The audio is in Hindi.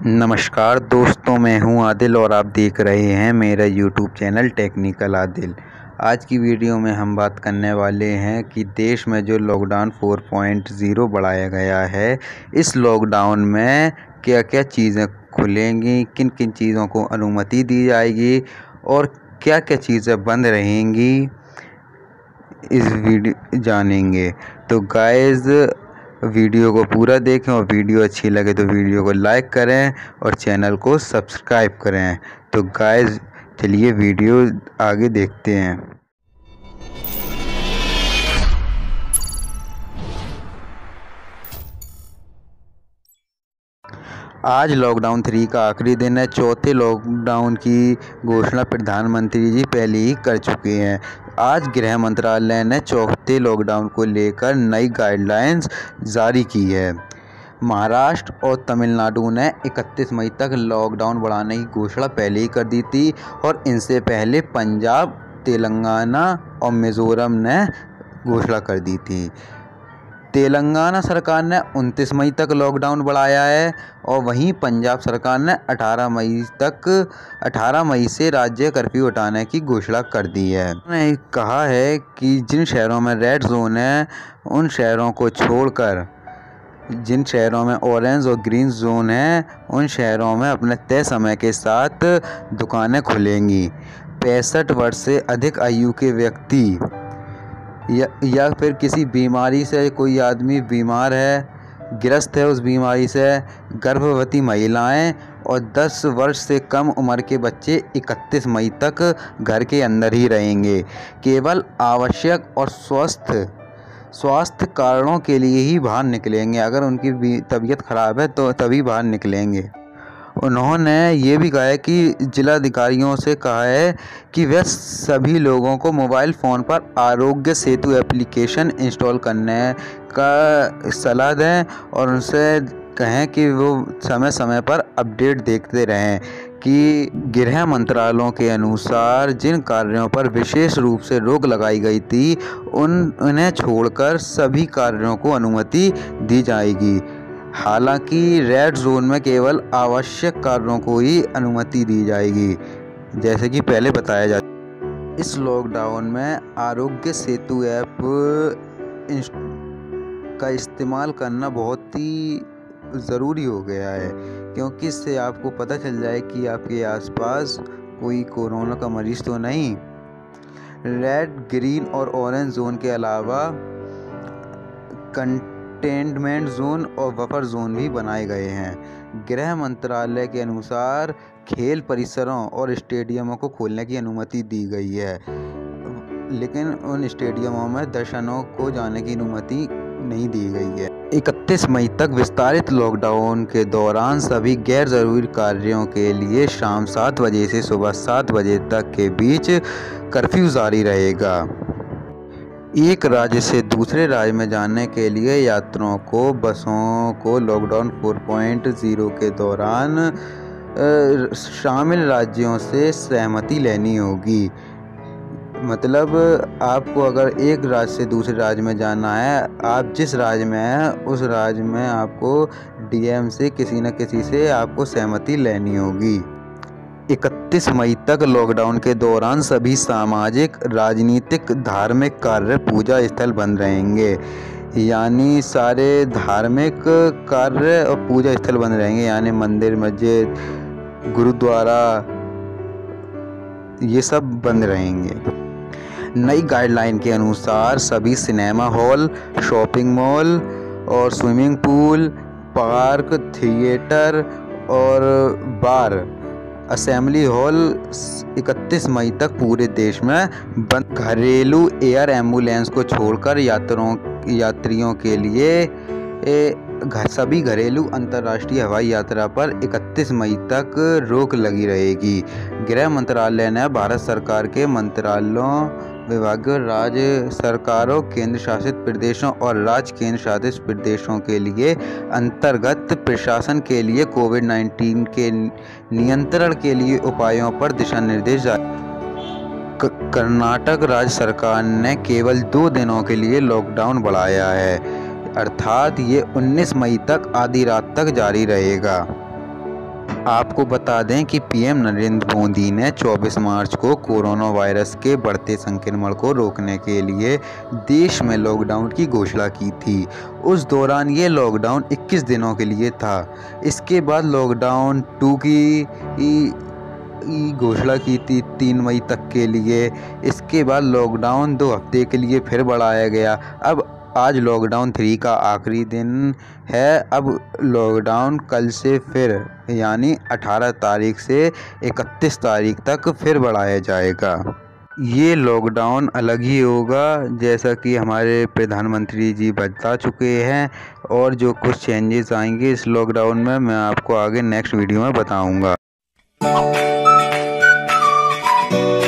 नमस्कार दोस्तों, मैं हूं आदिल और आप देख रहे हैं मेरा यूट्यूब चैनल टेक्निकल आदिल। आज की वीडियो में हम बात करने वाले हैं कि देश में जो लॉकडाउन 4.0 बढ़ाया गया है, इस लॉकडाउन में क्या क्या चीज़ें खुलेंगी, किन किन चीज़ों को अनुमति दी जाएगी और क्या क्या चीज़ें बंद रहेंगी, इस वीडियो जानेंगे। तो गाइस, वीडियो को पूरा देखें और वीडियो अच्छी लगे तो वीडियो को लाइक करें और चैनल को सब्सक्राइब करें। तो गाइस, चलिए वीडियो आगे देखते हैं। आज लॉकडाउन 3 का आखिरी दिन है। चौथे लॉकडाउन की घोषणा प्रधानमंत्री जी पहले ही कर चुके हैं। आज गृह मंत्रालय ने चौथे लॉकडाउन को लेकर नई गाइडलाइंस जारी की है। महाराष्ट्र और तमिलनाडु ने 31 मई तक लॉकडाउन बढ़ाने की घोषणा पहले ही कर दी थी और इनसे पहले पंजाब, तेलंगाना और मिज़ोरम ने घोषणा कर दी थी। तेलंगाना सरकार ने 29 मई तक लॉकडाउन बढ़ाया है और वहीं पंजाब सरकार ने 18 मई से राज्य कर्फ्यू हटाने की घोषणा कर दी है। उन्होंने कहा है कि जिन शहरों में रेड जोन है, उन शहरों को छोड़कर जिन शहरों में ऑरेंज और ग्रीन जोन है, उन शहरों में अपने तय समय के साथ दुकानें खुलेंगी। 65 वर्ष से अधिक आयु के व्यक्ति या फिर किसी बीमारी से कोई आदमी बीमार है, ग्रस्त है उस बीमारी से, गर्भवती महिलाएं और 10 वर्ष से कम उम्र के बच्चे 31 मई तक घर के अंदर ही रहेंगे। केवल आवश्यक और स्वास्थ्य कारणों के लिए ही बाहर निकलेंगे। अगर उनकी तबीयत ख़राब है तो तभी बाहर निकलेंगे। उन्होंने ये भी कहा है कि जिलाधिकारियों से कहा है कि वे सभी लोगों को मोबाइल फ़ोन पर आरोग्य सेतु एप्लीकेशन इंस्टॉल करने का सलाह दें और उनसे कहें कि वो समय समय पर अपडेट देखते रहें कि गृह मंत्रालयों के अनुसार जिन कार्यों पर विशेष रूप से रोक लगाई गई थी, उन्हें छोड़कर सभी कार्यों को अनुमति दी जाएगी। हालांकि रेड जोन में केवल आवश्यक कार्यों को ही अनुमति दी जाएगी, जैसे कि पहले बताया जाता। इस लॉकडाउन में आरोग्य सेतु ऐप का इस्तेमाल करना बहुत ही ज़रूरी हो गया है, क्योंकि इससे आपको पता चल जाए कि आपके आसपास कोई कोरोना का मरीज़ तो नहीं। रेड, ग्रीन और ऑरेंज जोन के अलावा कंटेनमेंट जोन और बफर जोन भी बनाए गए हैं। गृह मंत्रालय के अनुसार खेल परिसरों और स्टेडियमों को खोलने की अनुमति दी गई है, लेकिन उन स्टेडियमों में दर्शकों को जाने की अनुमति नहीं दी गई है। 31 मई तक विस्तारित लॉकडाउन के दौरान सभी गैर ज़रूरी कार्यों के लिए शाम 7 बजे से सुबह 7 बजे तक के बीच कर्फ्यू जारी रहेगा। एक राज्य से दूसरे राज्य में जाने के लिए यात्रियों को बसों को लॉकडाउन 4.0 के दौरान शामिल राज्यों से सहमति लेनी होगी। मतलब आपको अगर एक राज्य से दूसरे राज्य में जाना है, आप जिस राज्य में हैं उस राज्य में आपको डीएम से किसी न किसी से आपको सहमति लेनी होगी। 31 मई तक लॉकडाउन के दौरान सभी सामाजिक, राजनीतिक, धार्मिक कार्य पूजा स्थल बंद रहेंगे। यानी सारे धार्मिक कार्य और पूजा स्थल बंद रहेंगे, यानी मंदिर, मस्जिद, गुरुद्वारा, ये सब बंद रहेंगे। नई गाइडलाइन के अनुसार सभी सिनेमा हॉल, शॉपिंग मॉल और स्विमिंग पूल, पार्क, थिएटर और बार, असेंबली हॉल 31 मई तक पूरे देश में बंद। घरेलू एयर एम्बुलेंस को छोड़कर यात्रियों के लिए सभी घरेलू अंतर्राष्ट्रीय हवाई यात्रा पर 31 मई तक रोक लगी रहेगी। गृह मंत्रालय ने भारत सरकार के मंत्रालयों, विभागों, राज्य सरकारों, केंद्र शासित प्रदेशों और राज्य केंद्र शासित प्रदेशों के लिए अंतर्गत प्रशासन के लिए कोविड-19 के नियंत्रण के लिए उपायों पर दिशा निर्देश जारी। कर्नाटक राज्य सरकार ने केवल 2 दिनों के लिए लॉकडाउन बढ़ाया है, अर्थात ये 19 मई तक आधी रात तक जारी रहेगा। आपको बता दें कि पीएम नरेंद्र मोदी ने 24 मार्च को कोरोना वायरस के बढ़ते संक्रमण को रोकने के लिए देश में लॉकडाउन की घोषणा की थी। उस दौरान ये लॉकडाउन 21 दिनों के लिए था। इसके बाद लॉकडाउन 2 की घोषणा की थी 3 मई तक के लिए। इसके बाद लॉकडाउन 2 हफ्ते के लिए फिर बढ़ाया गया। अब आज लॉकडाउन 3 का आखिरी दिन है। अब लॉकडाउन कल से फिर यानी 18 तारीख से 31 तारीख तक फिर बढ़ाया जाएगा। ये लॉकडाउन अलग ही होगा, जैसा कि हमारे प्रधानमंत्री जी बता चुके हैं, और जो कुछ चेंजेस आएंगे इस लॉकडाउन में मैं आपको आगे नेक्स्ट वीडियो में बताऊंगा।